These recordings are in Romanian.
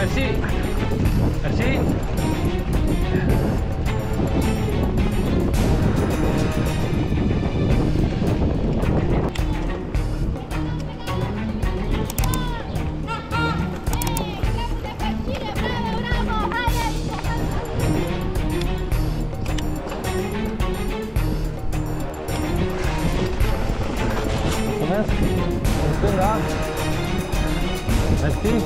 Merci. Merci. Mulțumesc. În stânga. Mersi.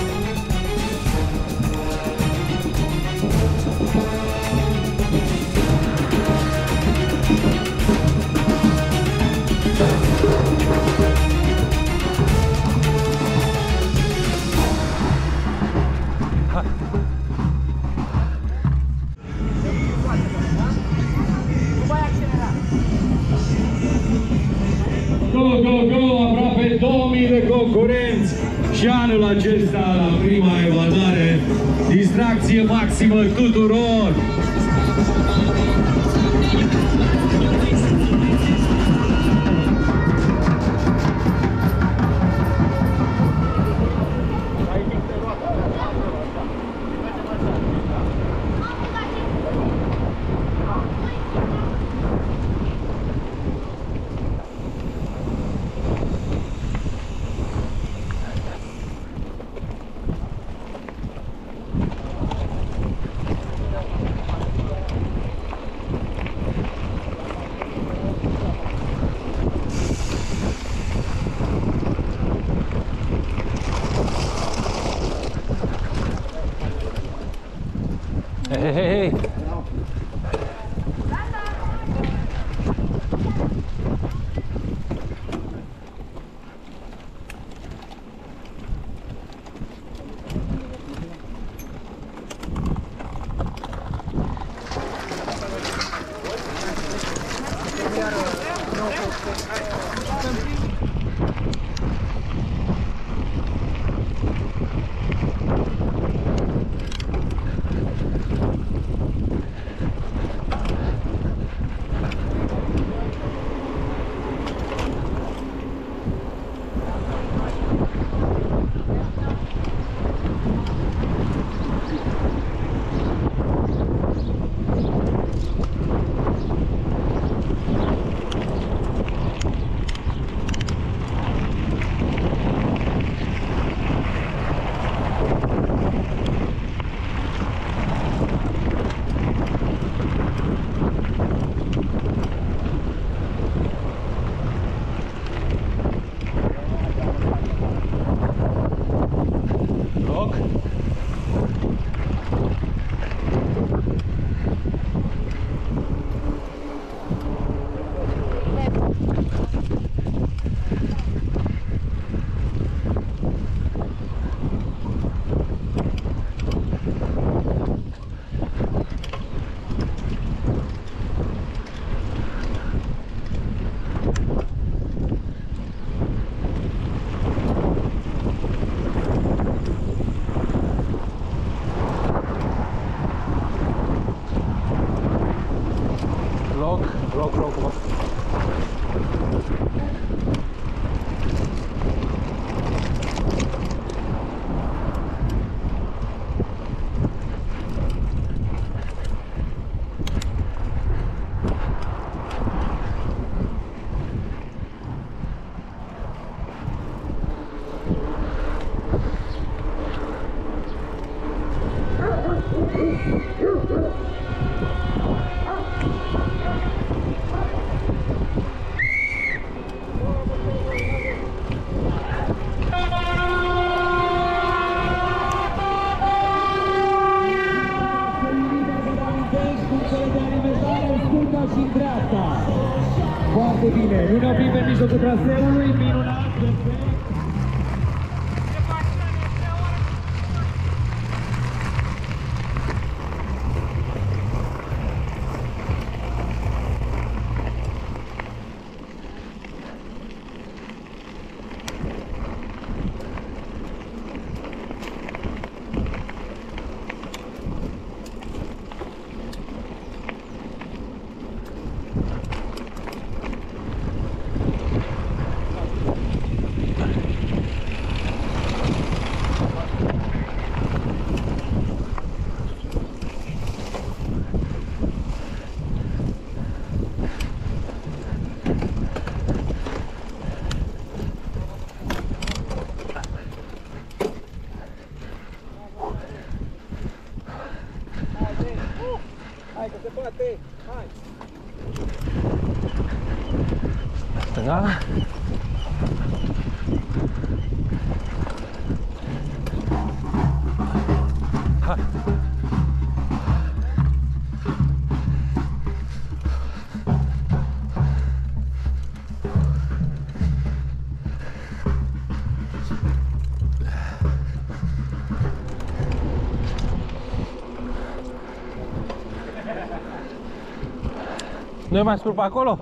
Aproape 2000 de concurenți și anul acesta la Prima Evadare. Distracție maximă tuturor! Hey, hey, hey. Loc. și în dreapta. Foarte bine. Nu ne oprim pe mijlocul traseului. Minunat. Perfect. stânga. Hai. Nu e mai scurt pe acolo?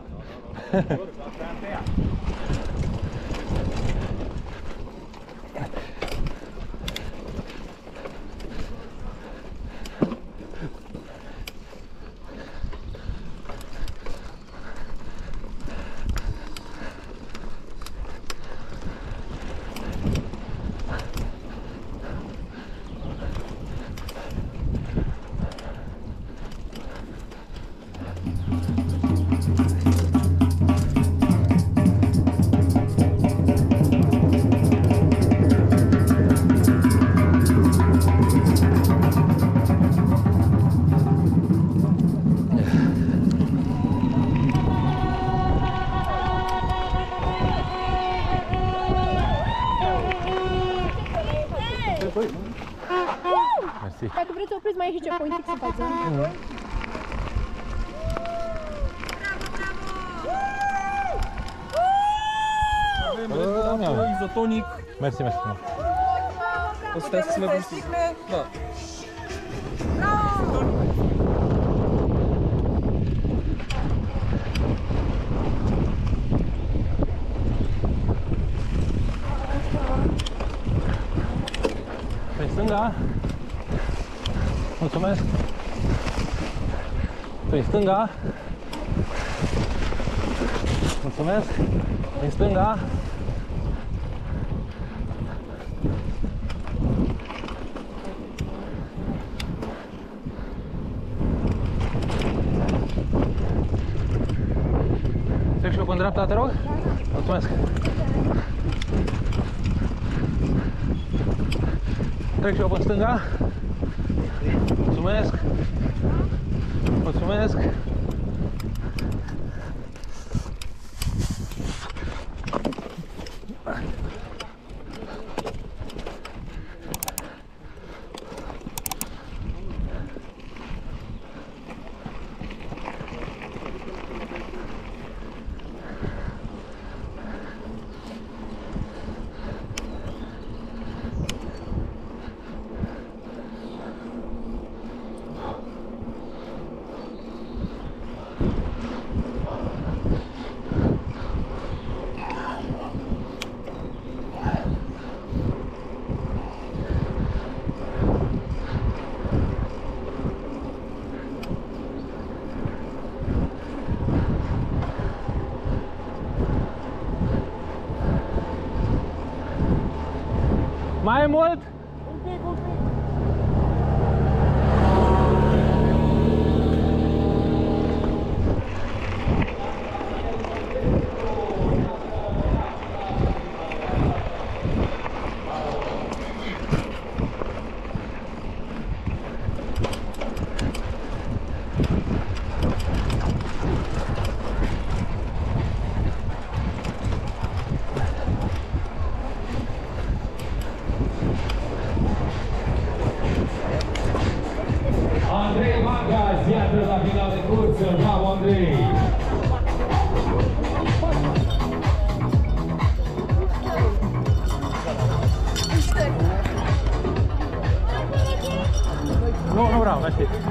Mersi. Dacă vreți să opriți, mai e și checkpoint fix în față. Izotonic. Mersi, mersi. O să stai să le văd. Da. Pe stânga. Mulțumesc. Pe stânga. Mulțumesc. Pe stânga. Trec și eu pe dreapta, te rog? Mulțumesc. Trec și eu pe stânga. Mulțumesc. Mulțumesc. Mai mult? Un pic. La final de cursă, bravo Andrei! Nu vreau, mersi.